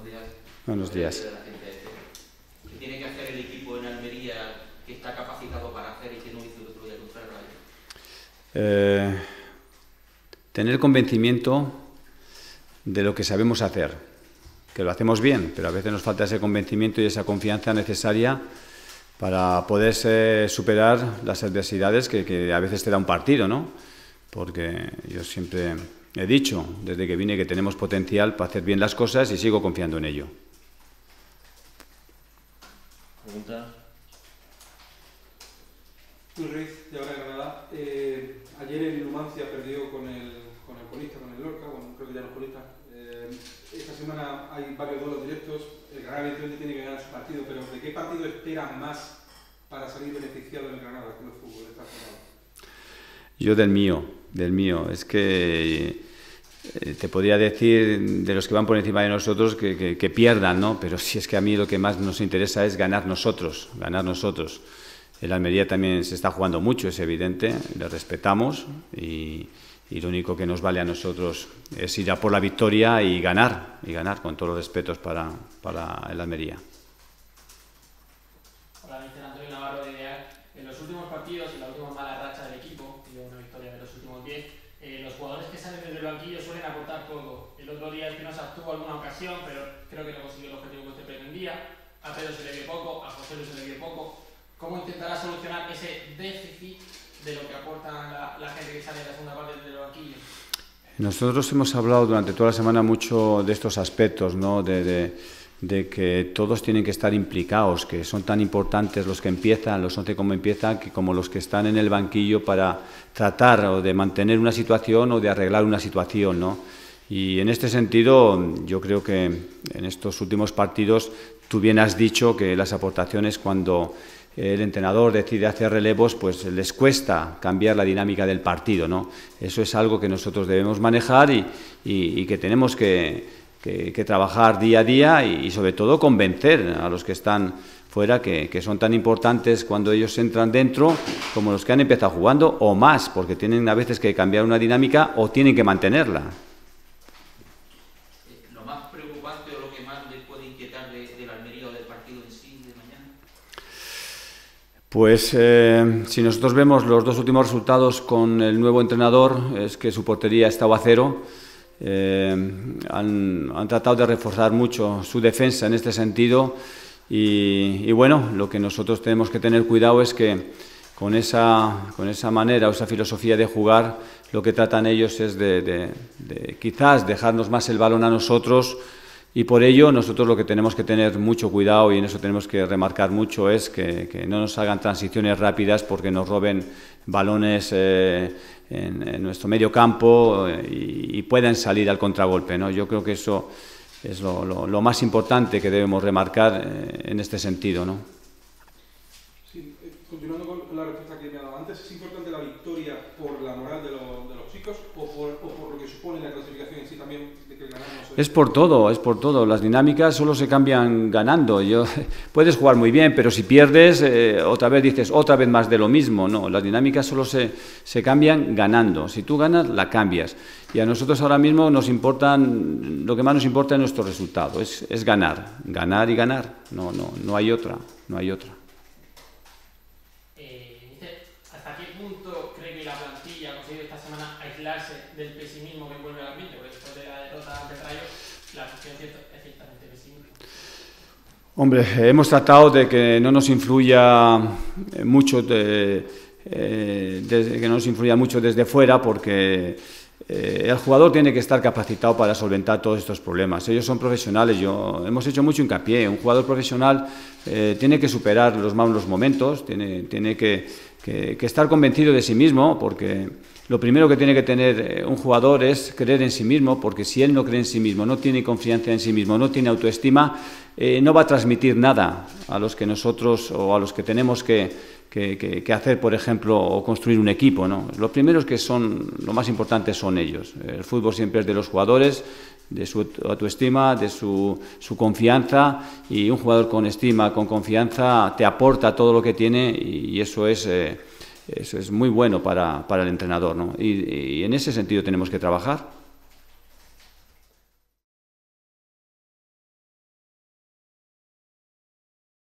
días. Buenos días. ¿Qué tiene que hacer el equipo en Almería que está capacitado para hacer y que no hizo el otro día contra el Rayo? Tener convencimiento de lo que sabemos hacer, que lo hacemos bien, pero a veces nos falta ese convencimiento y esa confianza necesaria para poder superar las adversidades que a veces te da un partido, ¿no? Porque yo siempre he dicho, desde que vine, que tenemos potencial para hacer bien las cosas y sigo confiando en ello. Pregunta. Luis Ruiz, de ahora Granada. Ayer el Numancia perdió con el colista, con el Lorca, bueno, creo que ya no es colista. Esta semana hay varios duelos directos. El Granada evidentemente tiene que ganar su partido, pero ¿de qué partido esperan más para salir beneficiado en el Granada con el fútbol esta jornada? Yo del mío. Es que te podría decir de los que van por encima de nosotros que pierdan, ¿no? Pero si es que a mí lo que más nos interesa es ganar nosotros. El Almería también se está jugando mucho, es evidente, le respetamos y lo único que nos vale a nosotros es ir a por la victoria y ganar con todos los respetos para el Almería. Hola, mister Antonio Navarro de Ideal. En los últimos partidos, en la última mala racha del equipo, que lleva una victoria de los últimos 10, los jugadores que salen desde el banquillo suelen aportar todo. El otro día Espinosa tuvo alguna ocasión, pero creo que no consiguió el objetivo que usted pretendía. A Pedro se le vio poco, a José Luis se le vio poco. ¿Cómo intentará solucionar ese déficit de lo que aporta la gente que sale en la segunda parte del banquillo? Nosotros hemos hablado durante toda la semana mucho de estos aspectos, ¿no? De que todos tienen que estar implicados, que son tan importantes los que empiezan, los 11 como empiezan, como los que están en el banquillo para tratar o de mantener una situación o de arreglar una situación, ¿no? Y en este sentido, yo creo que en estos últimos partidos, tú bien has dicho que las aportaciones, cuando el entrenador decide hacer relevos, pues les cuesta cambiar la dinámica del partido, ¿no? Eso es algo que nosotros debemos manejar y que tenemos que trabajar día a día y sobre todo convencer a los que están fuera que son tan importantes cuando ellos entran dentro como los que han empezado jugando o más, porque tienen a veces que cambiar una dinámica o tienen que mantenerla. ¿Lo más preocupante o lo que más les puede inquietar del Almería o del partido en sí de mañana? Pues si nosotros vemos los dos últimos resultados con el nuevo entrenador, es que su portería ha estado a cero. Han tratado de reforzar mucho su defensa en este sentido y bueno, lo que nosotros tenemos que tener cuidado es que con esa manera o esa filosofía de jugar, lo que tratan ellos es de quizás dejarnos más el balón a nosotros, y por ello nosotros lo que tenemos que tener mucho cuidado, y en eso tenemos que remarcar mucho, es que no nos hagan transiciones rápidas porque nos roben balones en nuestro medio campo y puedan salir al contragolpe, ¿no? Yo creo que eso es lo más importante que debemos remarcar en este sentido, ¿no? Sí, continuando con la respuesta que me ha dado antes, ¿es importante la victoria por la moral de los chicos o por lo que supone la clasificación en sí también de que ganamos? Es por todo. Las dinámicas solo se cambian ganando. Puedes jugar muy bien, pero si pierdes, otra vez dices, otra vez más de lo mismo. No, las dinámicas solo se cambian ganando. Si tú ganas, la cambias. Y a nosotros ahora mismo lo que más nos importa es nuestro resultado, es ganar y ganar. No hay otra. ¿Hasta qué punto cree que la plantilla ha conseguido esta semana aislarse del pesimismo que envuelve el ambiente? Porque después de la derrota ante el Rayo, la afición es ciertamente pesimista. Hombre, hemos tratado de que no nos influya mucho, desde fuera, porque el jugador tiene que estar capacitado para solventar todos estos problemas. Ellos son profesionales, hemos hecho mucho hincapié. Un jugador profesional tiene que superar los malos momentos, tiene que estar convencido de sí mismo, porque lo primero que tiene que tener un jugador es creer en sí mismo, porque si él no cree en sí mismo, no tiene confianza en sí mismo, no tiene autoestima, no va a transmitir nada a los que nosotros o a los que tenemos que hacer, por ejemplo, o construir un equipo, ¿no? Lo primero lo más importante son ellos. El fútbol siempre es de los jugadores, de su autoestima, de su confianza, y un jugador con estima, con confianza, te aporta todo lo que tiene, y eso es muy bueno para el entrenador, ¿no? Y en ese sentido tenemos que trabajar.